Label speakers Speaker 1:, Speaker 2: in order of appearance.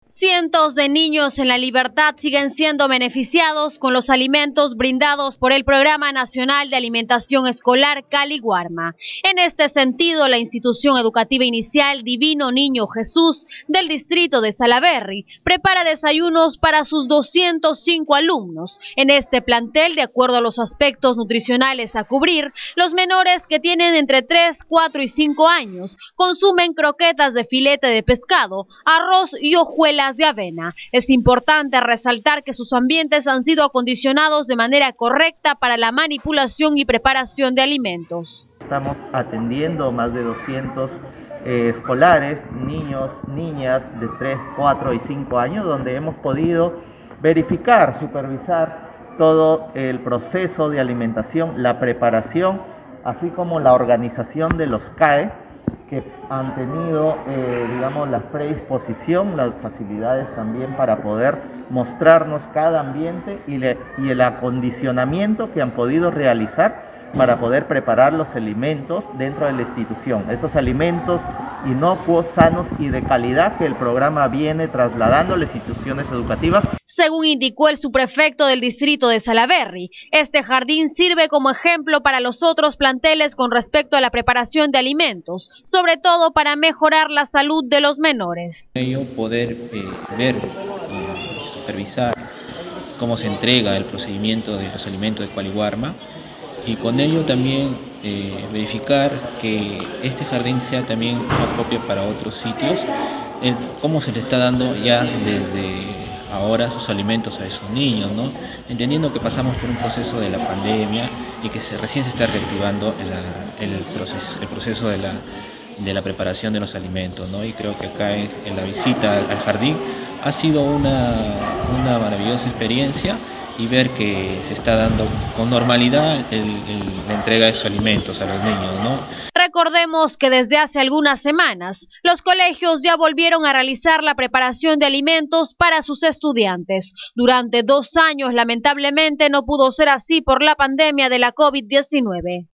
Speaker 1: Cientos de niños en La Libertad siguen siendo beneficiados con los alimentos brindados por el Programa Nacional de Alimentación Escolar Cali Guarma. En este sentido, la institución educativa inicial Divino Niño Jesús del distrito de Salaberry prepara desayunos para sus 205 alumnos. En este plantel, de acuerdo a los aspectos nutricionales a cubrir, los menores que tienen entre 3, 4 y 5 años consumen croquetas de filete de pescado, arroz y hojuelas de avena. Es importante resaltar que sus ambientes han sido acondicionados de manera correcta para la manipulación y preparación de alimentos.
Speaker 2: Estamos atendiendo más de 200 escolares, niños, niñas de 3, 4 y 5 años, donde hemos podido verificar, supervisar todo el proceso de alimentación, la preparación, así como la organización de los CAE, que han tenido, la predisposición, las facilidades también para poder mostrarnos cada ambiente y el acondicionamiento que han podido realizar para poder preparar los alimentos dentro de la institución. Estos alimentos inocuos, sanos y de calidad que el programa viene trasladando a las instituciones educativas.
Speaker 1: Según indicó el subprefecto del distrito de Salaberry, este jardín sirve como ejemplo para los otros planteles con respecto a la preparación de alimentos, sobre todo para mejorar la salud de los menores.
Speaker 3: Poder ver y supervisar cómo se entrega el procedimiento de los alimentos de Cali Guarma, y con ello también verificar que este jardín sea también propio para otros sitios, cómo se le está dando ya desde ahora sus alimentos a esos niños, ¿no? Entendiendo que pasamos por un proceso de la pandemia y que recién se está reactivando el proceso de la preparación de los alimentos, ¿no? Y creo que acá en la visita al jardín ha sido una maravillosa experiencia, y ver que se está dando con normalidad la entrega de esos alimentos a los niños, ¿no?
Speaker 1: Recordemos que desde hace algunas semanas los colegios ya volvieron a realizar la preparación de alimentos para sus estudiantes. Durante 2 años, lamentablemente, no pudo ser así por la pandemia de la COVID-19.